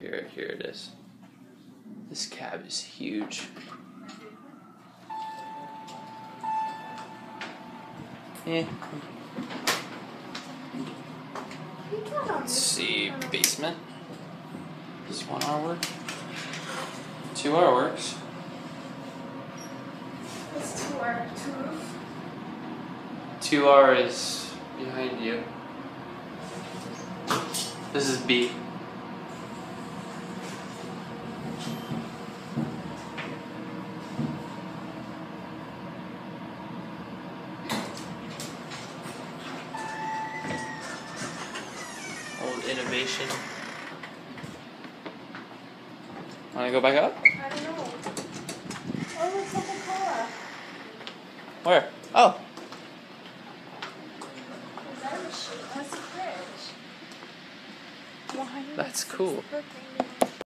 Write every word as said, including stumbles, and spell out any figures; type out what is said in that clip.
Here, here it is. This cab is huge. Yeah. Let's see, basement. Does one hour work? Two hour works. It's two hour, two roof. Two hour is behind you. This is B. Old innovation. Wanna go back up? I don't know. Oh, Coca-Cola. Where? Oh. Is that a machine? That's a fridge. Why? That's cool. It's